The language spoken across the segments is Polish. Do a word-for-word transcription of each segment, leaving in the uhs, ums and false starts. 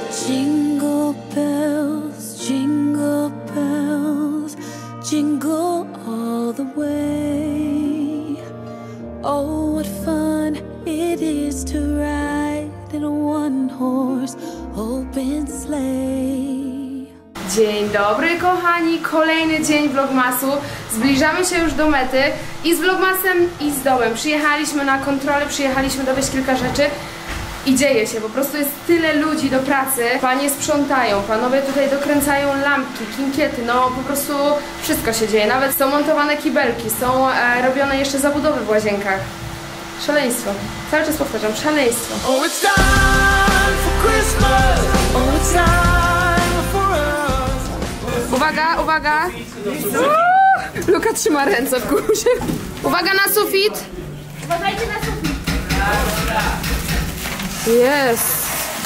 Jingle bells, jingle bells, jingle all the way. Oh, what fun it is to ride in a one-horse open sleigh. Dzień dobry kochani, kolejny dzień vlogmasu. Zbliżamy się już do mety i z vlogmasem i z domem. Przyjechaliśmy na kontrolę, przyjechaliśmy dowieźć kilka rzeczy. I dzieje się, po prostu jest tyle ludzi do pracy. Panie sprzątają, panowie tutaj dokręcają lampki, kinkiety, no po prostu wszystko się dzieje. Nawet są montowane kibelki, są e, robione jeszcze zabudowy w łazienkach. Szaleństwo. Cały czas powtarzam, szaleństwo. Oh, it's time for Christmas. Oh, it's time for us. Uwaga, uwaga. Uuu, Luka trzyma ręce w górze. Uwaga na sufit. Uważajcie na sufit. Jest.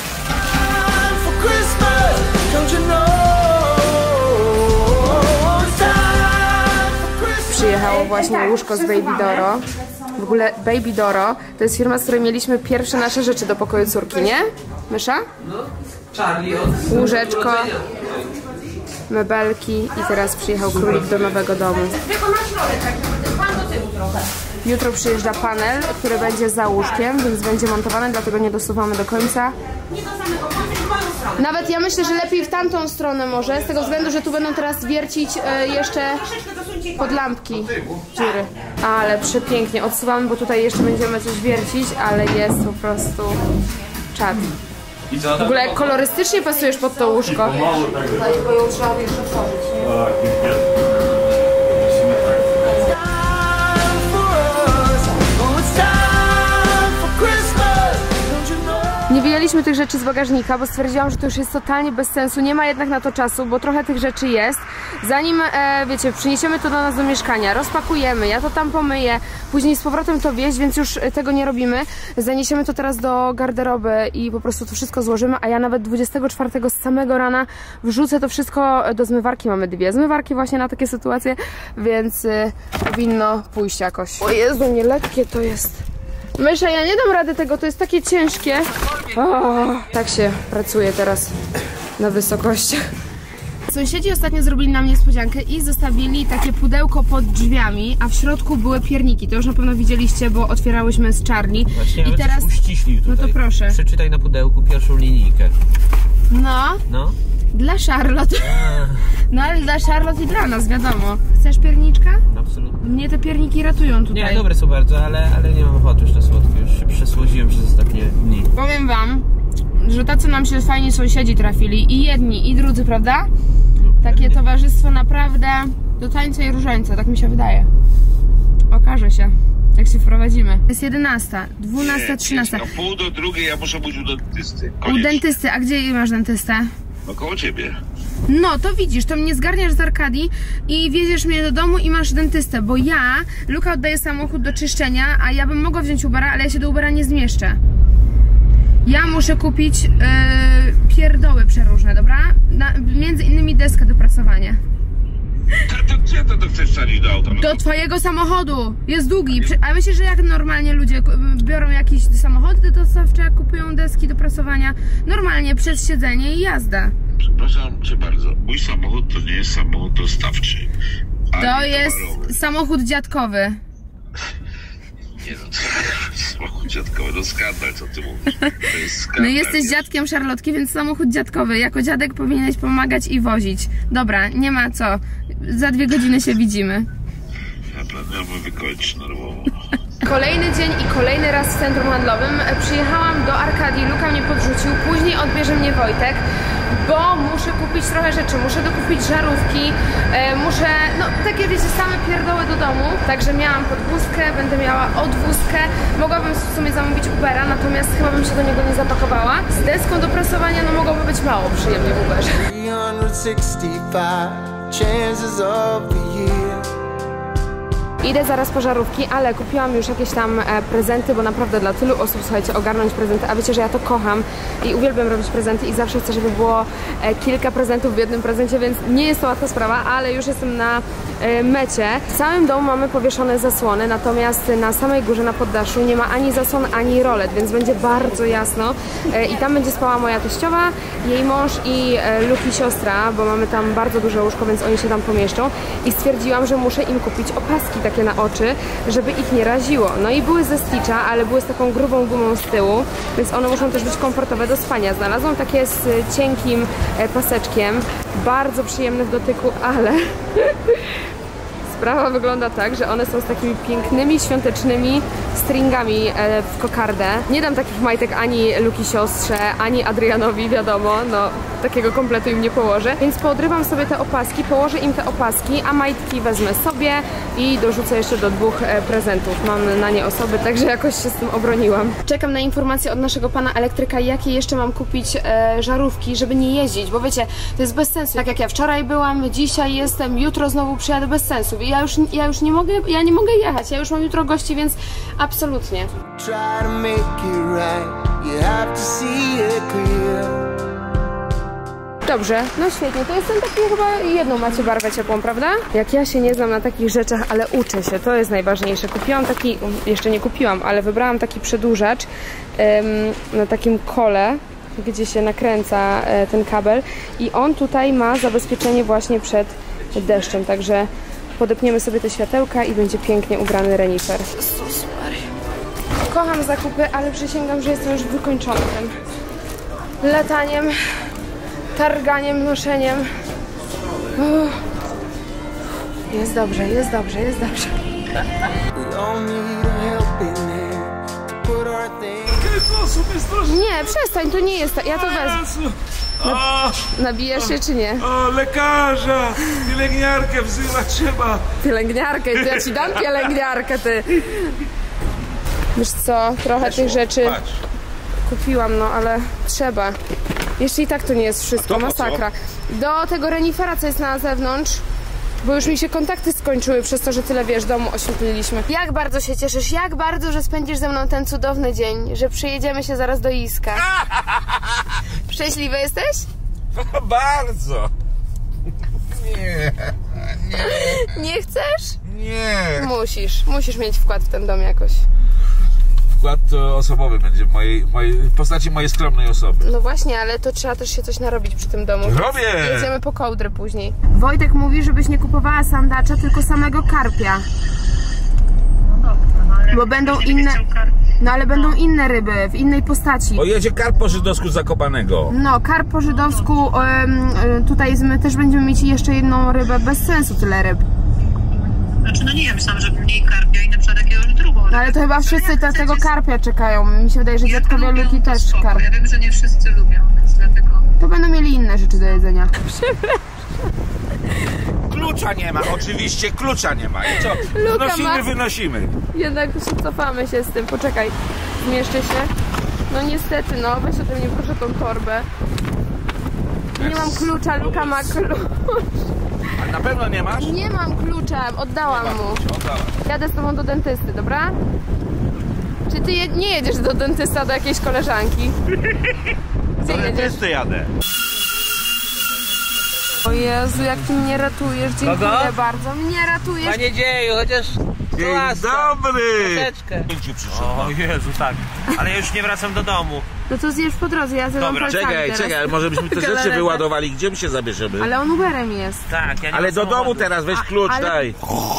Przyjechało właśnie łóżko z Baby Doro. W ogóle Baby Doro to jest firma, z której mieliśmy pierwsze nasze rzeczy do pokoju córki, nie? Mysza? Łóżeczko, mebelki i teraz przyjechał królik do nowego domu. Tylko na środek, tak, pan do tyłu trochę. Jutro przyjeżdża panel, który będzie za łóżkiem, więc będzie montowany, dlatego nie dosuwamy do końca. Nie do samego końca, w moją stronę. Nawet ja myślę, że lepiej w tamtą stronę może, z tego względu, że tu będą teraz wiercić e, jeszcze pod lampki dziury. Ale przepięknie, odsuwamy, bo tutaj jeszcze będziemy coś wiercić, ale jest po prostu czad. W ogóle jak kolorystycznie pasujesz pod to łóżko. Tutaj, bo ją trzeba jeszcze otworzyć, nie? Nie wyjęliśmy tych rzeczy z bagażnika, bo stwierdziłam, że to już jest totalnie bez sensu. Nie ma jednak na to czasu, bo trochę tych rzeczy jest. Zanim, e, wiecie, przyniesiemy to do nas do mieszkania, rozpakujemy, ja to tam pomyję, później z powrotem to wieźć, więc już tego nie robimy. Zaniesiemy to teraz do garderoby i po prostu to wszystko złożymy, a ja nawet dwudziestego czwartego z samego rana wrzucę to wszystko do zmywarki. Mamy dwie zmywarki właśnie na takie sytuacje, więc y, powinno pójść jakoś. O Jezu, nie lekkie to jest. Mysza, ja nie dam rady tego, to jest takie ciężkie. O, tak się pracuje teraz na wysokościach. Sąsiedzi ostatnio zrobili nam niespodziankę i zostawili takie pudełko pod drzwiami, a w środku były pierniki. To już na pewno widzieliście, bo otwierałyśmy z Charlie. Właśnie, i teraz uściślił tutaj. No to proszę. Przeczytaj na pudełku pierwszą linijkę. No. No. Dla Charlotte. No ale dla Charlotte i dla nas, wiadomo. Chcesz pierniczka? Absolutnie. Mnie te pierniki ratują tutaj. Nie, dobre są bardzo, ale, ale nie mam ochoty już na słodkie. Już się przesłodziłem przez ostatnie dni. Powiem wam, że tacy nam się fajni sąsiedzi trafili. I jedni, i drudzy, prawda? No, takie pewnie. Towarzystwo naprawdę do tańca i różańca, tak mi się wydaje. Okaże się, jak się wprowadzimy. Jest jedenasta, dwunasta, trzynasta. No pół do drugiej ja muszę być u dentysty. Koniecznie. U dentysty, a gdzie masz dentystę? No koło ciebie. No to widzisz, to mnie zgarniasz z Arkadii i wieziesz mnie do domu i masz dentystę, bo ja, Luka oddaje samochód do czyszczenia, a ja bym mogła wziąć Ubera, ale ja się do Ubera nie zmieszczę. Ja muszę kupić yy, pierdoły przeróżne, dobra? Na, między innymi deskę do prasowania. To gdzie to, to chcesz wsadzić do auta? No do to... twojego samochodu, jest długi. A myślisz, że jak normalnie ludzie biorą jakieś samochody dostawcze, jak kupują deski do prasowania, normalnie przez siedzenie i jazda. Przepraszam cię bardzo, mój samochód to nie jest samochód dostawczy. To jest towarowy. Samochód dziadkowy. Nie no, to samochód dziadkowy, no skandal, co ty mówisz? To jest skandal. No jesteś dziadkiem Charlotki, więc samochód dziadkowy. Jako dziadek powinieneś pomagać i wozić. Dobra, nie ma co. Za dwie godziny się widzimy. Naprawdę ja bym wykończyć nerwowo. Kolejny dzień i kolejny raz w centrum handlowym. Przyjechałam do Arkadii, Luka mnie podrzucił, później odbierze mnie Wojtek, bo muszę kupić trochę rzeczy, muszę dokupić żarówki, e, muszę, no takie wiecie, same pierdoły do domu. Także miałam podwózkę, będę miała odwózkę, mogłabym w sumie zamówić Ubera, natomiast chyba bym się do niego nie zapakowała. Z deską do prasowania no mogłoby być mało przyjemnie w Uberze. Idę zaraz po żarówki, ale kupiłam już jakieś tam e, prezenty, bo naprawdę dla tylu osób, słuchajcie, ogarnąć prezenty, a wiecie, że ja to kocham i uwielbiam robić prezenty i zawsze chcę, żeby było e, kilka prezentów w jednym prezencie, więc nie jest to łatwa sprawa, ale już jestem na mecie. W całym domu mamy powieszone zasłony, natomiast na samej górze na poddaszu nie ma ani zasłon, ani rolet, więc będzie bardzo jasno i tam będzie spała moja teściowa, jej mąż i Luki siostra, bo mamy tam bardzo duże łóżko, więc oni się tam pomieszczą i stwierdziłam, że muszę im kupić opaski takie na oczy, żeby ich nie raziło. No i były ze Stitcha, ale były z taką grubą gumą z tyłu, więc one muszą też być komfortowe do spania. Znalazłam takie z cienkim paseczkiem, bardzo przyjemne w dotyku, ale sprawa wygląda tak, że one są z takimi pięknymi, świątecznymi stringami w kokardę. Nie dam takich majtek ani Luki siostrze, ani Adrianowi, wiadomo, no takiego kompletu im nie położę, więc poodrywam sobie te opaski, położę im te opaski, a majtki wezmę sobie i dorzucę jeszcze do dwóch prezentów. Mam na nie osoby, także jakoś się z tym obroniłam. Czekam na informacje od naszego pana elektryka, jakie jeszcze mam kupić e, żarówki, żeby nie jeździć, bo wiecie, to jest bez sensu. Tak jak ja wczoraj byłam, dzisiaj jestem, jutro znowu przyjadę bez sensu. I ja już, ja już nie mogę, ja nie mogę jechać, ja już mam jutro gości, więc absolutnie. Dobrze, no świetnie, to jestem taki chyba jedną macie barwę ciepłą, prawda? Jak ja się nie znam na takich rzeczach, ale uczę się, to jest najważniejsze. Kupiłam taki, jeszcze nie kupiłam, ale wybrałam taki przedłużacz ym, na takim kole, gdzie się nakręca y, ten kabel i on tutaj ma zabezpieczenie właśnie przed deszczem, także podepniemy sobie te światełka i będzie pięknie ubrany renifer. Kocham zakupy, ale przysięgam, że jestem już wykończona tym lataniem, targaniem, noszeniem. Uff. Jest dobrze, jest dobrze, jest dobrze. Nie, przestań, to nie jest. Ja to wezmę. Nabijesz się czy nie? O, lekarza! Pielęgniarkę wzywa trzeba! Pielęgniarkę, to ja ci dam pielęgniarkę, ty! Wiesz co, trochę tych rzeczy kupiłam, no ale trzeba. Jeszcze i tak to nie jest wszystko, masakra. Do tego renifera, co jest na zewnątrz, bo już mi się kontakty skończyły przez to, że tyle, wiesz, domu oświetliliśmy. Jak bardzo się cieszysz, jak bardzo, że spędzisz ze mną ten cudowny dzień, że przyjedziemy się zaraz do Iska. Szczęśliwy jesteś? Bardzo! Nie, nie. Nie chcesz? Nie. Musisz, musisz mieć wkład w ten dom jakoś. Wkład osobowy będzie w mojej, mojej w postaci mojej skromnej osoby. No właśnie, ale to trzeba też się coś narobić przy tym domu. Robię! Jedziemy po kołdrę później. Wojtek mówi, żebyś nie kupowała sandacza, tylko samego karpia. No dobrze, no ale... Bo będą inne... No ale będą inne ryby, w innej postaci. O, jedzie karp po żydowsku z Zakopanego. No, karp po żydowsku, um, tutaj my też będziemy mieć jeszcze jedną rybę, bez sensu tyle ryb. Znaczy, no nie wiem, myślałam, że mniej karpia i na przykład jakiegoś drugą. No ale to chyba wszyscy te, tego karpia czekają. Mi się wydaje, że dziadkowie Luki też karp. Ja wiem, że nie wszyscy lubią, więc dlatego... To będą mieli inne rzeczy do jedzenia. Klucza nie ma, oczywiście klucza nie ma. I co? Wnosimy, ma... wynosimy. Jednak cofamy się z tym, poczekaj. Zmieszczę się. No niestety, no weź ode mnie proszę tą torbę. Nie mam klucza, Luka ma klucz. A na pewno nie masz? Nie mam klucza, oddałam mu. Jadę z tobą do dentysty, dobra? Czy ty je nie jedziesz do dentysta, do jakiejś koleżanki? Do dentysty jadę. O Jezu, jak ty mnie ratujesz, dziękuję Kogo? bardzo. Mnie ratujesz. Panie dzieju, chociaż... Dzień dobry! Troszeczkę. O Jezu, tak. Ale ja już nie wracam do domu. No to zjesz po drodze, ja zjadam palcami Czekaj, teraz. czekaj, może byśmy te rzeczy wyładowali. Gdzie my się zabierzemy? Ale on Uberem jest. Tak, ja nie Ale do samochodu. domu teraz, weź klucz, ale... daj.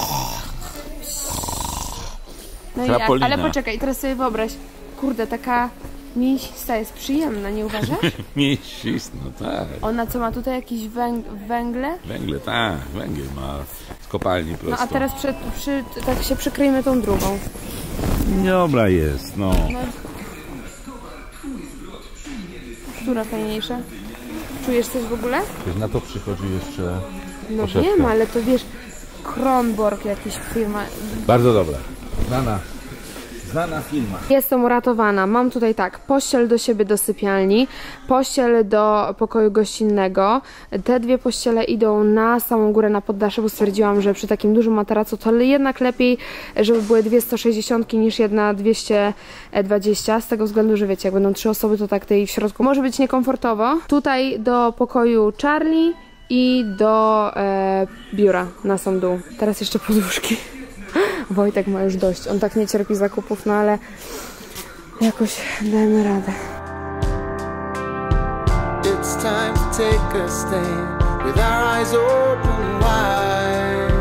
No i jak? Ale poczekaj, teraz sobie wyobraź. Kurde, taka mięsista jest przyjemna, nie uważasz? Mięsista, no tak. Ona co, ma tutaj jakieś węg węgle? Węgle, tak, węgiel ma z kopalni prosto. No a teraz przy, przy, tak się przykryjmy tą drugą. Dobra jest, no. no. Która fajniejsza? Czujesz coś w ogóle? Na to przychodzi jeszcze No poszewka. Wiem, ale to wiesz, Kronborg jakiś firma. Bardzo dobra. Znana. Znana firma. Jestem uratowana. Mam tutaj tak, pościel do siebie do sypialni, pościel do pokoju gościnnego. Te dwie pościele idą na samą górę, na poddasze, bo stwierdziłam, że przy takim dużym materacu to jednak lepiej, żeby były dwie sto sześćdziesiąt niż jedna dwieście dwadzieścia, z tego względu, że wiecie, jak będą trzy osoby, to tak tej w środku może być niekomfortowo. Tutaj do pokoju Charlie i do e, biura na sam dół. Teraz jeszcze poduszki. Wojtek ma już dość. On tak nie cierpi zakupów, no ale jakoś dajmy radę. It's time to take a stand with our eyes open wide.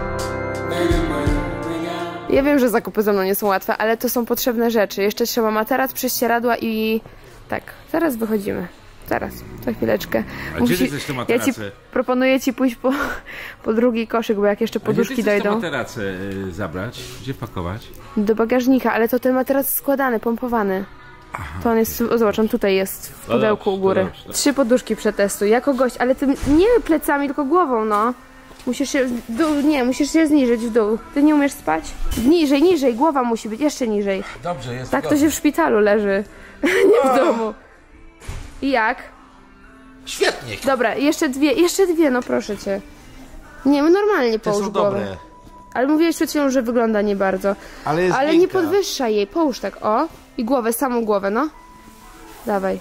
Ja wiem, że zakupy ze mną nie są łatwe, ale to są potrzebne rzeczy. Jeszcze trzeba materac, prześcieradła i tak, zaraz wychodzimy. Zaraz, za chwileczkę. A Musi... gdzie ty chcesz te materace? Ja ci proponuję ci pójść po, po drugi koszyk, bo jak jeszcze poduszki dojdą. A gdzie ty dojdą. chcesz te materace y, zabrać? Gdzie pakować? Do bagażnika, ale to ten materac składany, pompowany. Aha. To on jest, o, zobacz, on tutaj jest w pudełku u góry. Dobrze, dobrze. Trzy poduszki przetestuj, jako gość, ale ty nie plecami, tylko głową, no. Musisz się, w dół, nie, musisz się zniżyć w dół. Ty nie umiesz spać? Niżej, niżej, głowa musi być, jeszcze niżej. Dobrze, jest. Tak to się w szpitalu leży, nie w domu. I jak? Świetnie. Dobra, jeszcze dwie, jeszcze dwie, no proszę cię. Nie, normalnie połóż głowę. Dobre. Ale mówiłeś przed chwilą, że wygląda nie bardzo. Ale jest Ale nie podwyższaj jej, połóż tak, o. I głowę, samą głowę, no. Dawaj.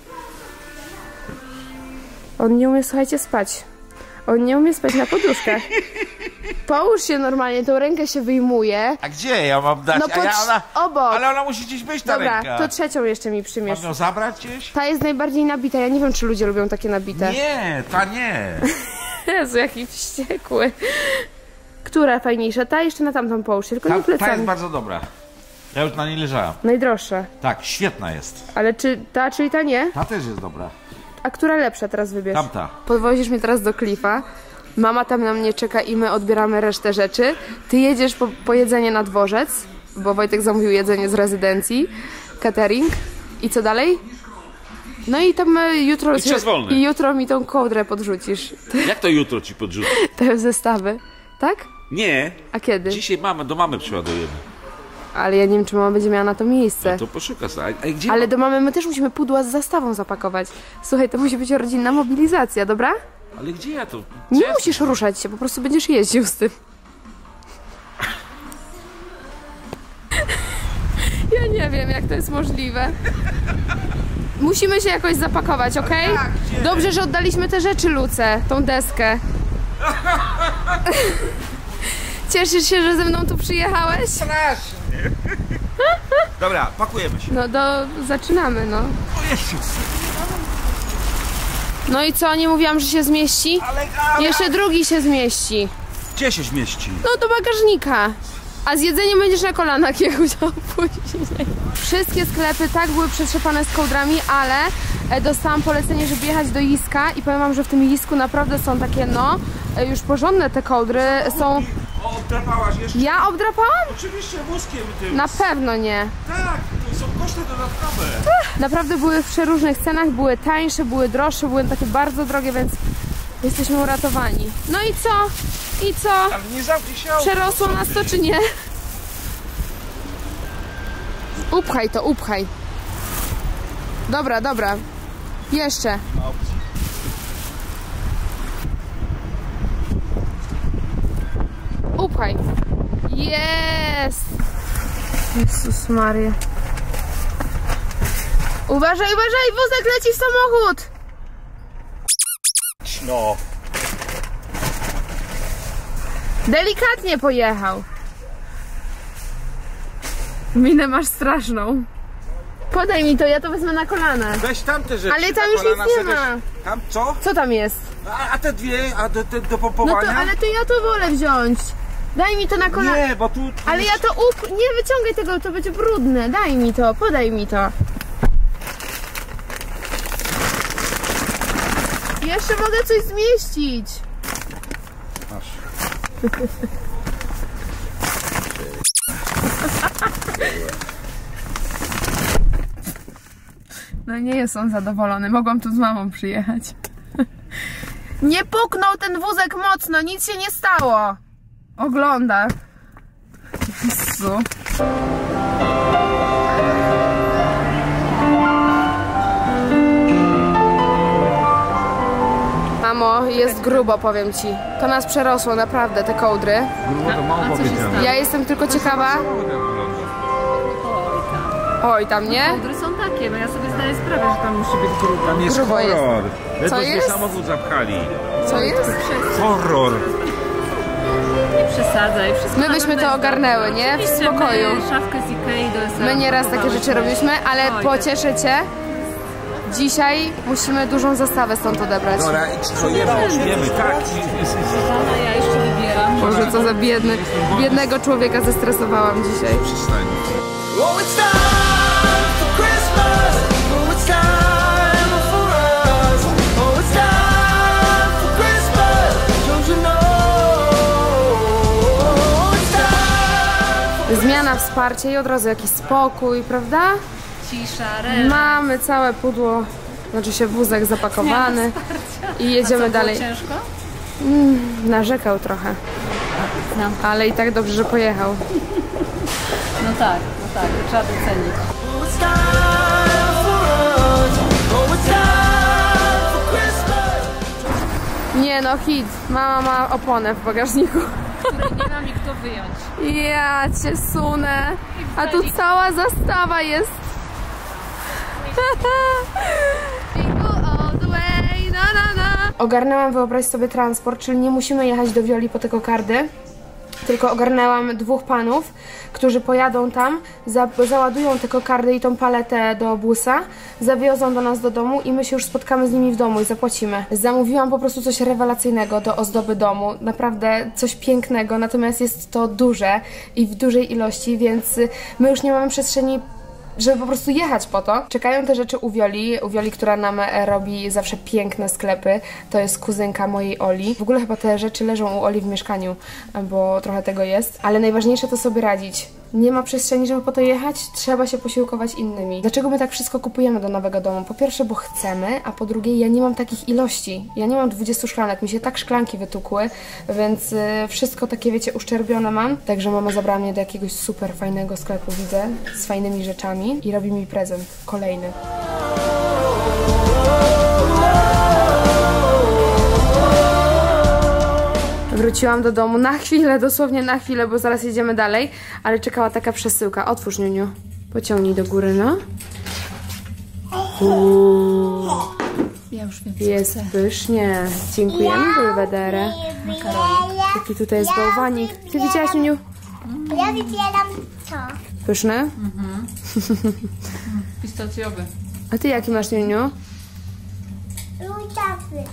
On nie umie, słuchajcie, spać. On nie umie spać na poduszkach. Połóż się normalnie, tą rękę się wyjmuje. A gdzie ja mam dać? No A ja ona... obok. Ale ona musi gdzieś być, ta Dobra, ręka. to trzecią jeszcze mi przymierz. Mam ją zabrać gdzieś? Ta jest najbardziej nabita, ja nie wiem, czy ludzie lubią takie nabite. Nie, ta nie. Jezu, jaki wściekły. Która fajniejsza? Ta jeszcze na tamtą połóż się, tylko Ta, nie plecami. ta jest bardzo dobra. Ja już na niej leżałem. Najdroższa. Tak, świetna jest. Ale czy ta, czyli ta nie? Ta też jest dobra. A która lepsza teraz wybierz? Tamta. Podwozisz mnie teraz do Cliffa. Mama tam na mnie czeka i my odbieramy resztę rzeczy. Ty jedziesz po, po jedzenie na dworzec, bo Wojtek zamówił jedzenie z rezydencji, catering. I co dalej? No i tam jutro... I czas wolny. I jutro mi tą kołdrę podrzucisz. Jak to jutro ci podrzucę? Te zestawy, tak? Nie. A kiedy? Dzisiaj mamy, do mamy przyładujemy. Ale ja nie wiem, czy mama będzie miała na to miejsce. No to poszuka sobie. A, a gdzie Ale mam? do mamy my też musimy pudła z zastawą zapakować. Słuchaj, to musi być rodzinna mobilizacja, dobra? Ale gdzie ja to... Nie Gdzie musisz ja... ruszać się, po prostu będziesz jeździł z tym. Ja nie wiem, jak to jest możliwe. Musimy się jakoś zapakować, okej? Okay? Dobrze, że oddaliśmy te rzeczy Luce, tą deskę. Cieszysz się, że ze mną tu przyjechałeś? Strasznie. Dobra, pakujemy się. No do... zaczynamy, no. No i co, nie mówiłam, że się zmieści? Ale, ale... Jeszcze drugi się zmieści. Gdzie się zmieści? No do bagażnika. A z jedzeniem będziesz na kolanach jechał później. Wszystkie sklepy tak były przetrzepane z kołdrami, ale dostałam polecenie, żeby jechać do Jiska i powiem wam, że w tym Jisku naprawdę są takie, no, już porządne te kołdry. Są... O, obdrapałaś jeszcze? Ja obdrapałam? Oczywiście wózkiem tym. Na pewno nie. Tak, to są koszty dodatkowe. Naprawdę były w przeróżnych cenach, były tańsze, były droższe, były takie bardzo drogie, więc jesteśmy uratowani. No i co? I co? Ale nie zamknij się. Przerosło nas to czy nie? Upchaj to, upchaj. Dobra, dobra. Jeszcze. Upchaj. Jest! Jezus Maria. Uważaj, uważaj! Wózek leci w samochód! No. Delikatnie pojechał. Minę masz straszną. Podaj mi to, ja to wezmę na kolana. Weź tamte rzeczy. Ale tam już nic nie ma. Tam co? Co tam jest? A, a te dwie, a do, do, do No pompowania? to, ale to ja to wolę wziąć. Daj mi to na kolana. Nie, bo tu... tu Ale ja to up... Nie wyciągaj tego, to będzie brudne. Daj mi to, podaj mi to. Jeszcze mogę coś zmieścić. Masz. No nie jest on zadowolony. Mogłam tu z mamą przyjechać. Nie puknął ten wózek mocno, nic się nie stało. Ogląda. Jezu. Mamo, jest grubo, powiem ci. To nas przerosło, naprawdę, te kołdry. Grubo to mało powiedziane. Ja jestem tylko ciekawa. Oj tam, nie? Kołdry są takie, no ja sobie zdaję zdaję sprawę, że tam musi być grubo. Tam jest Grubo horror. jest. Co Ledwo jest? samochód zapchali. Co jest? Horror. Nie przesadzaj, wszystko My byśmy to ogarnęły, nie? W spokoju. Szafkę z Ikei do S L My nieraz takie rzeczy robiliśmy, ale pocieszę cię. Dzisiaj musimy dużą zastawę stąd odebrać. Dobra, co jemy? Jemy, tak. Żona, ja jeszcze wybieram. Boże, co za biedny. Biednego człowieka zestresowałam dzisiaj. Przestań. Oh, it's time for Christmas. Oh, it's time for us. Oh, it's time for Christmas. Don't you know? Oh, it's time. Zmiana, wsparcie i od razu jakiś spokój, prawda? Cisza, relaks. Mamy całe pudło, znaczy się wózek zapakowany i jedziemy dalej. Ciężko? Mm, narzekał trochę, No. ale i tak dobrze, że pojechał. No tak, no tak, trzeba docenić. Oh, it's time for us. Oh, it's time for Christmas. Nie no, hit. Mama ma oponę w bagażniku. Nie ma mi kto wyjąć. Ja cię sunę. A tu cała zastawa jest. Ogarnęłam, wyobraź sobie, transport, czyli nie musimy jechać do Wioli po te kokardy, tylko ogarnęłam dwóch panów, którzy pojadą tam, za, załadują te kokardy i tą paletę do busa, zawiozą do nas do domu i my się już spotkamy z nimi w domu i zapłacimy. Zamówiłam po prostu coś rewelacyjnego do ozdoby domu, naprawdę coś pięknego, natomiast jest to duże i w dużej ilości, więc my już nie mamy przestrzeni, żeby po prostu jechać po to. Czekają te rzeczy u Wioli, u Wioli, która nam robi zawsze piękne sklepy. To jest kuzynka mojej Oli. W ogóle chyba te rzeczy leżą u Oli w mieszkaniu, bo trochę tego jest. Ale najważniejsze to sobie radzić. Nie ma przestrzeni, żeby po to jechać, trzeba się posiłkować innymi. Dlaczego my tak wszystko kupujemy do nowego domu? Po pierwsze, bo chcemy, a po drugie, ja nie mam takich ilości. Ja nie mam dwudziestu szklanek, mi się tak szklanki wytukły, więc y, wszystko takie, wiecie, uszczerbione mam. Także mama zabrała mnie do jakiegoś super fajnego sklepu, widzę, z fajnymi rzeczami i robi mi prezent kolejny. Wróciłam do domu na chwilę, dosłownie na chwilę, bo zaraz jedziemy dalej, ale czekała taka przesyłka. Otwórz, Niuniu. Pociągnij do góry, no. Uuu. Ja już wiem, Jest pysznie. Dziękujemy, Belvedere. Jaki tutaj jest bałwanik. Ty widziałaś, Niuniu? Ja wybieram to. Pyszny? Mhm. Pistacjowy. A ty jaki masz, Niuniu? Różowy.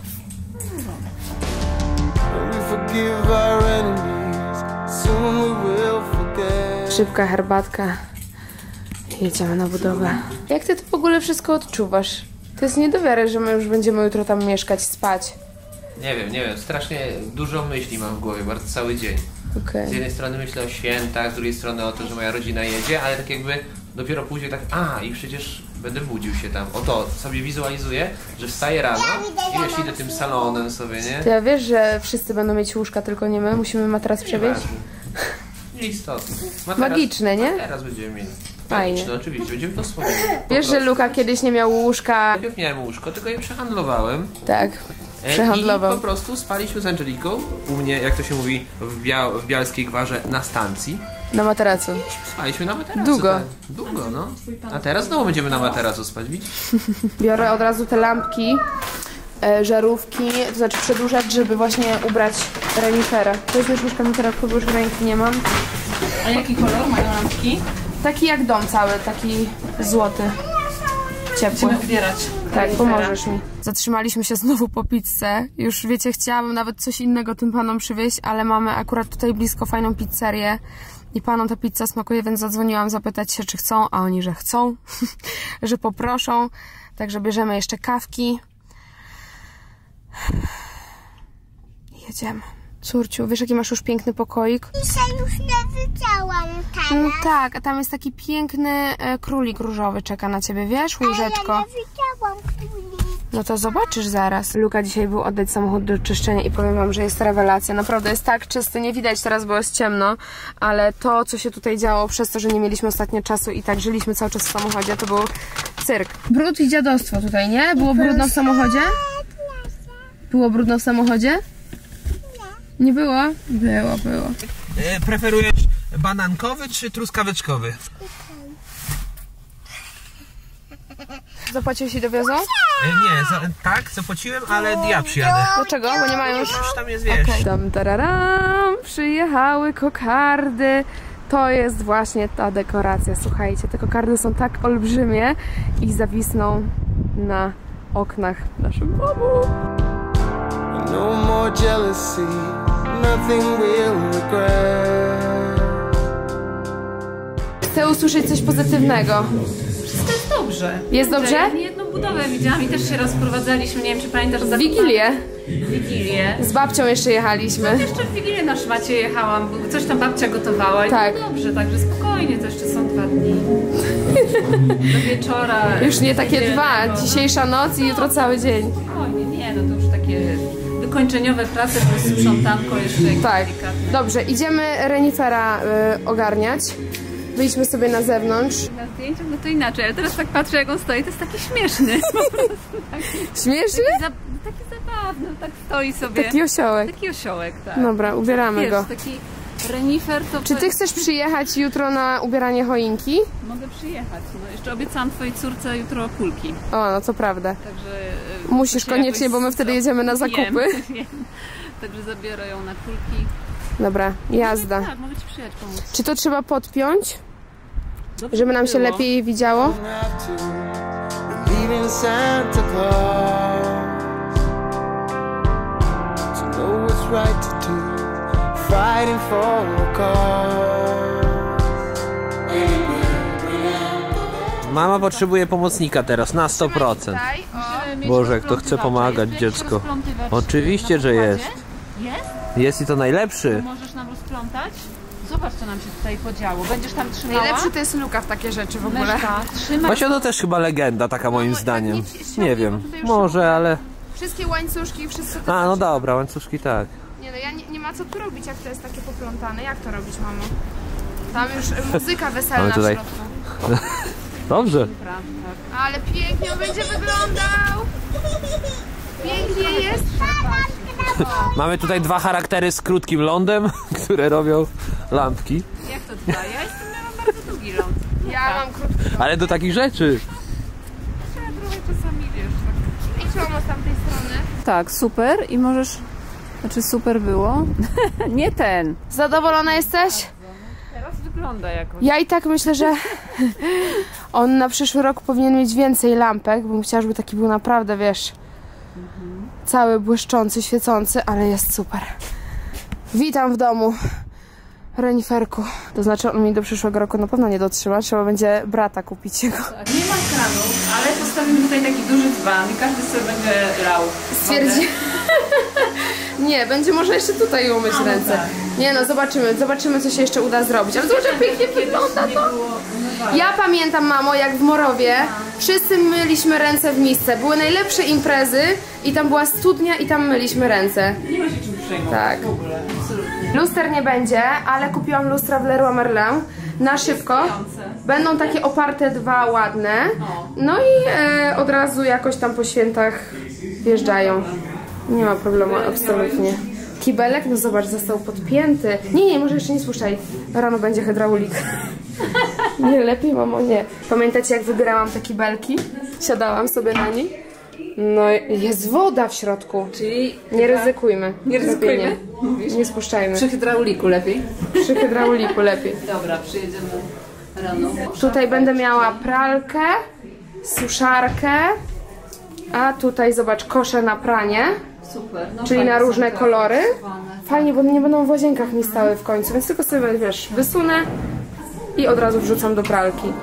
Forgive our enemies, soon we will forget. Szybka herbatka. Jedziemy na budowę. Jak ty to w ogóle wszystko odczuwasz? To jest nie do wiary, że my już będziemy jutro tam mieszkać, spać. Nie wiem, nie wiem, strasznie dużo myśli mam w głowie, bardzo cały dzień. Okay. Z jednej strony myślę o świętach, z drugiej strony o to, że moja rodzina jedzie, ale tak jakby dopiero później tak, a i przecież będę budził się tam. Oto sobie wizualizuję, że wstaję rano i już idę tym salonem sobie, nie? Ty ja wiesz, że wszyscy będą mieć łóżka, tylko nie my? Musimy materac przewieźć? Nieistotne. Magiczne, nie? Teraz będziemy mieli. Fajnie. Magiczne, oczywiście, będziemy to słowo. Wiesz, że Luka kiedyś nie miał łóżka? Najpierw miałem łóżko, tylko je przehandlowałem. Tak, przehandlował. I po prostu spaliśmy z Angeliką, u mnie, jak to się mówi, w, Bia w Bialskiej Gwarze, na stacji. Na materacu. Spaliśmy na materacu. Długo. Tak. Długo, no. A teraz znowu będziemy na materacu spać, widzisz? Biorę od razu te lampki, e, żarówki, to znaczy przedłużać, żeby właśnie ubrać renifera. Weźmiesz już kamiterek, bo już ręki nie mam. A jaki kolor mają lampki? Taki jak dom cały, taki złoty. Ciepły. Będziemy wybierać. Tak, pomożesz mi. Zatrzymaliśmy się znowu po pizzę. Już wiecie, chciałabym nawet coś innego tym panom przywieźć, ale mamy akurat tutaj blisko fajną pizzerię i panom ta pizza smakuje, więc zadzwoniłam zapytać się, czy chcą, a oni, że chcą, że poproszą. Także bierzemy jeszcze kawki. Jedziemy. Córciu, wiesz, jaki masz już piękny pokoik? Dzisiaj już nie widziałam tam. No tak, a tam jest taki piękny e, królik różowy, czeka na ciebie, wiesz, łóżeczko. Ale ja nie widziałam królika. No to zobaczysz zaraz. Luka dzisiaj był oddać samochód do czyszczenia i powiem wam, że jest rewelacja. Naprawdę jest tak czysty, nie widać teraz, bo jest ciemno, ale to, co się tutaj działo przez to, że nie mieliśmy ostatnio czasu i tak żyliśmy cały czas w samochodzie, to był cyrk. Brud i dziadostwo tutaj, nie? Było brudno w samochodzie? Było brudno w samochodzie? Nie było? Było, było. E, preferujesz banankowy czy truskaweczkowy? Zapłaciłeś i dowiozą? Nie, za, tak, zapłaciłem, ale ja przyjadę. Dlaczego? Bo nie mają już... Już tam jest, wiesz. Okay. Tam tararam, przyjechały kokardy. To jest właśnie ta dekoracja, słuchajcie, te kokardy są tak olbrzymie i zawisną na oknach w naszym domu. No more jealousy, nothing we'll regret. Chcę usłyszeć coś pozytywnego. Wszystko jest dobrze. Jest dobrze? Ja jedną budowę widziałam i też się rozprowadzaliśmy, nie wiem czy pamiętasz. W Wigilię. Wigilię. Z babcią jeszcze jechaliśmy. Jeszcze w Wigilię na szmacie jechałam, bo coś tam babcia gotowała i tak. To dobrze, także spokojnie, to jeszcze są dwa dni. Do wieczora. Już nie takie dwa, dzisiejsza noc i jutro cały dzień. Spokojnie, nie, no to już takie wykończeniowe prace, to jest sprzątanko jeszcze jakieś tak. delikatne. Dobrze, idziemy renifera y, ogarniać. Wyjdźmy sobie na zewnątrz. Na zdjęciach no to inaczej, ale teraz tak patrzę jak on stoi, to jest taki śmieszny. Taki, śmieszny? Taki, za, taki zabawny, tak stoi sobie. Taki osiołek. Taki osiołek, tak. Dobra, ubieramy Wiesz, go. Taki renifer to... Czy ty chcesz przyjechać jutro na ubieranie choinki? Mogę przyjechać, no jeszcze obiecałam twojej córce jutro kulki. O, no to prawda. Także... Musisz koniecznie, bo my wtedy jedziemy na zakupy. Wiem, wiem. Także zabiorę ją na kulki. Dobra, jazda. Tak, mogę ci przyjechać pomóc. Czy to trzeba podpiąć? Dobrze żeby nam się było. lepiej widziało? Mama potrzebuje pomocnika teraz na sto procent. Boże, kto chce pomagać dziecko. Oczywiście, że jest. Jest? Jest i to najlepszy. Możesz nam rozplątać? Zobacz, co nam się tutaj podziało. Będziesz tam trzymała? Najlepszy to jest Luka w takie rzeczy w ogóle. Właśnie to też chyba legenda taka moim zdaniem. Nie wiem, może, ale... Wszystkie łańcuszki, wszystko to... A, no dobra, łańcuszki tak. Nie no, ja nie, nie ma co tu robić, jak to jest takie poplątane. Jak to robić, mamo? Tam już muzyka weselna tutaj... w środku. Dobrze. Ale pięknie on będzie wyglądał. Pięknie jest. Mamy tutaj dwa charaktery z krótkim lądem, które robią lampki. Jak to dwa? Ja jestem, miałam bardzo długi ląd. Ja mam krótki ląd. Ale do takich rzeczy. Trzeba trochę czasami, wiesz, tak. Idź mamo z tamtej strony. Tak, super i możesz... Znaczy super było. Nie ten. Zadowolona jesteś? Teraz wygląda jakoś. Ja i tak myślę, że on na przyszły rok powinien mieć więcej lampek, bo chciała, żeby taki był naprawdę, wiesz, mhm. cały błyszczący, świecący, ale jest super. Witam w domu, reniferku. To znaczy on mi do przyszłego roku na pewno nie dotrzyma, trzeba będzie brata kupić jego. Tak, nie ma kranów, ale postawimy tutaj taki duży dzban i każdy sobie będzie lał. Stwierdzi... Nie, będzie może jeszcze tutaj umyć A, ręce. tak. Nie no, zobaczymy, zobaczymy co się jeszcze uda zrobić. Ale zobacz jak pięknie wygląda to. Ja pamiętam, mamo, jak w Morowie wszyscy myliśmy ręce w misce. Były najlepsze imprezy i tam była studnia i tam myliśmy ręce. Nie ma się czym przejmować tak. w ogóle. Absolutnie. Luster nie będzie, ale kupiłam lustra w Leroy Merlin na szybko. Będą takie oparte dwa ładne. No i e, od razu jakoś tam po świętach wjeżdżają. Nie ma problemu, absolutnie. Kibelek, no zobacz, został podpięty. Nie, nie, może jeszcze nie spuszczaj. Rano będzie hydraulik. Nie, lepiej, mamo, nie. Pamiętacie, jak wybierałam te kibelki? Siadałam sobie na niej. No, jest woda w środku. Czyli nie ryzykujmy. Nie ryzykujmy? Nie, nie spuszczajmy. Przy hydrauliku lepiej? Przy hydrauliku lepiej. Dobra, przyjedziemy rano. Tutaj będę miała pralkę, suszarkę, a tutaj zobacz, kosze na pranie. Super. No czyli na różne kolory. Fajnie, bo nie będą w łazienkach mi stały w końcu, więc tylko sobie, wiesz, wysunę i od razu wrzucam do pralki.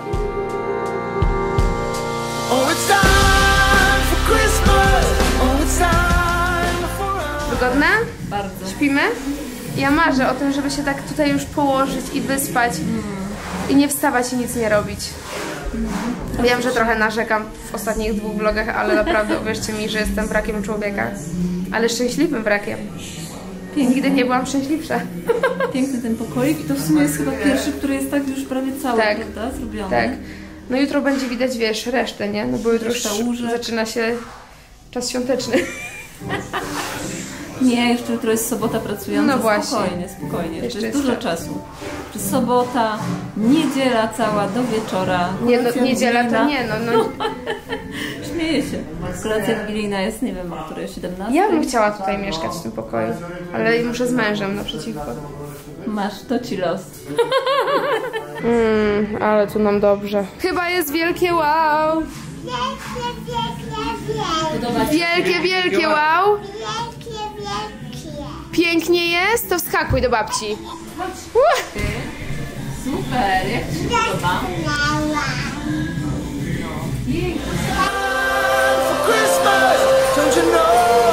Wygodne? Bardzo. Śpimy? Ja marzę o tym, żeby się tak tutaj już położyć i wyspać mm. i nie wstawać i nic nie robić. Mm. Wiem, że trochę narzekam w ostatnich dwóch vlogach, ale naprawdę uwierzcie mi, że jestem brakiem człowieka. Ale szczęśliwym brakiem. Piękny. Nigdy nie byłam szczęśliwsza. Piękny ten pokoik i to w sumie jest chyba pierwszy, który jest tak już prawie cały, tak. prawda? Zrobiony. Tak. No jutro będzie widać, wiesz, resztę, nie? No bo jutro już zaczyna się czas świąteczny. Nie, jeszcze jutro jest sobota pracująca. No właśnie. Spokojnie, spokojnie. Jeszcze, Jeszcze jest jest dużo tak. czasu. Czy sobota, niedziela cała do wieczora. Nie, no, kolacja niedziela to wigilijna. nie, no. no. Śmieję się. Kolacja wigilijna jest, nie wiem, o której siedemnastej. Ja bym chciała tutaj mieszkać w tym pokoju, ale muszę z mężem naprzeciwko. Masz, to ci los. Mm, ale tu nam dobrze. Chyba jest wielkie wow! Wielkie, wielkie wow! Wielkie, wielkie. Pięknie jest? To wskakuj do babci. Uh! Super, jak ci się podoba? Christmas, don't you know?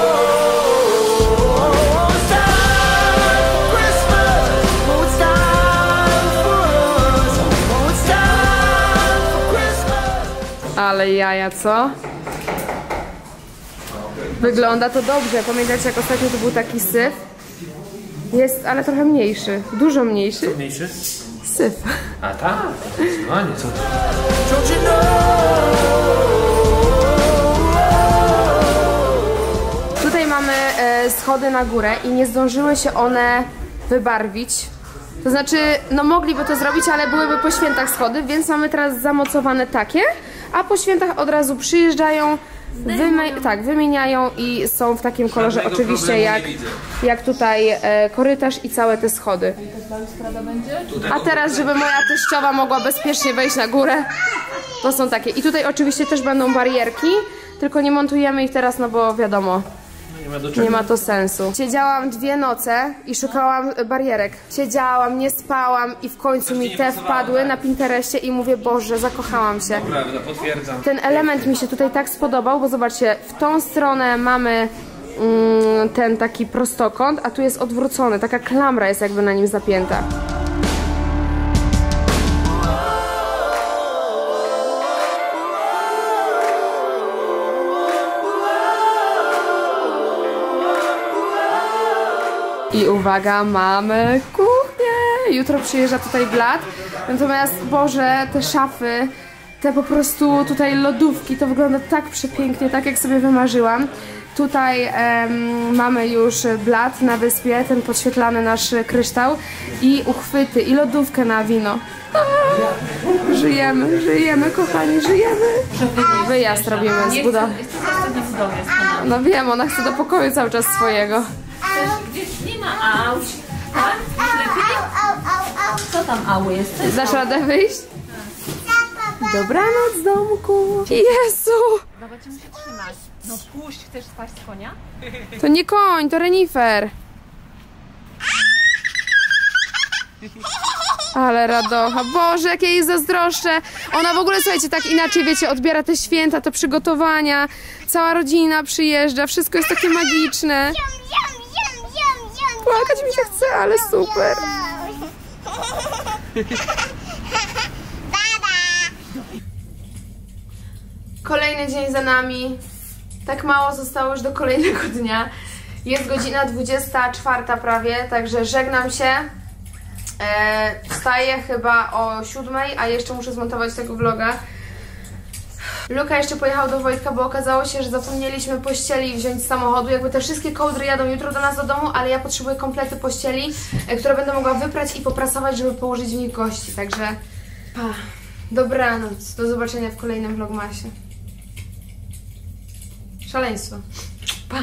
It's time for Christmas. Oh, it's time for us. Oh, it's time for Christmas. Ale jaja, co? Wygląda to dobrze. Pamiętacie, jak ostatnio to był taki syf? Jest, ale trochę mniejszy. Dużo mniejszy. Mniejszy? Syf. A tak? Zdecydowanie, co ty? Don't you know? Tutaj mamy e, schody na górę i nie zdążyły się one wybarwić. To znaczy, no mogliby to zrobić, ale byłyby po świętach schody, więc mamy teraz zamocowane takie, a po świętach od razu przyjeżdżają, wymi tak, wymieniają i są w takim kolorze Żadnego oczywiście problemu jak, nie widzę. jak tutaj e, korytarz i całe te schody. A teraz, żeby moja teściowa mogła bezpiecznie wejść na górę, to są takie. I tutaj oczywiście też będą barierki, tylko nie montujemy ich teraz, no bo wiadomo, Nie ma do czego. nie ma to sensu. Siedziałam dwie noce i szukałam barierek. Siedziałam, nie spałam i w końcu mi te wpadły na Pinterestie i mówię, Boże, zakochałam się. Prawda, potwierdzam. Ten element mi się tutaj tak spodobał, bo zobaczcie, w tą stronę mamy mm, ten taki prostokąt, a tu jest odwrócony, taka klamra jest jakby na nim zapięta. I uwaga, mamy kuchnię! Jutro przyjeżdża tutaj blat, natomiast Boże, te szafy, te po prostu tutaj lodówki, to wygląda tak przepięknie, tak jak sobie wymarzyłam. Tutaj em, mamy już blat na wyspie, ten podświetlany nasz kryształ i uchwyty, i lodówkę na wino. A, żyjemy, żyjemy, kochani, żyjemy. Wyjazd robimy z budowy. No wiem, ona chce do pokoju cały czas swojego. Gdzieś nie ma auć. Tak? Lepiej? Co tam ały jest? Co jest Dasz ały? radę wyjść? Dobranoc, domku. Jezu! Baba cię musi trzymać. No puść, chcesz spać z konia? To nie koń, to renifer. Ale radocha. Boże, jak ja jej zazdroszczę. Ona w ogóle, słuchajcie, tak inaczej, wiecie, odbiera te święta, te przygotowania. Cała rodzina przyjeżdża, wszystko jest takie magiczne. Płakać mi się chce, ale super. Kolejny dzień za nami. Tak mało zostało już do kolejnego dnia. Jest godzina dwudziesta czwarta prawie, także żegnam się. E, wstaję chyba o siódmej, a jeszcze muszę zmontować tego vloga. Luka jeszcze pojechał do Wojtka, bo okazało się, że zapomnieliśmy pościeli wziąć z samochodu. Jakby te wszystkie kołdry jadą jutro do nas do domu, ale ja potrzebuję komplety pościeli, e, które będę mogła wyprać i poprasować, żeby położyć w nich gości. Także pa, dobranoc, do zobaczenia w kolejnym vlogmasie. Szaleństwo. Pa!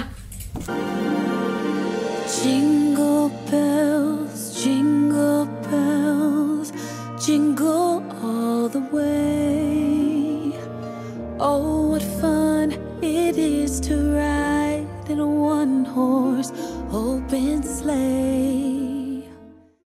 Jingle bells, jingle bells, jingle all the way. Oh, what fun it is to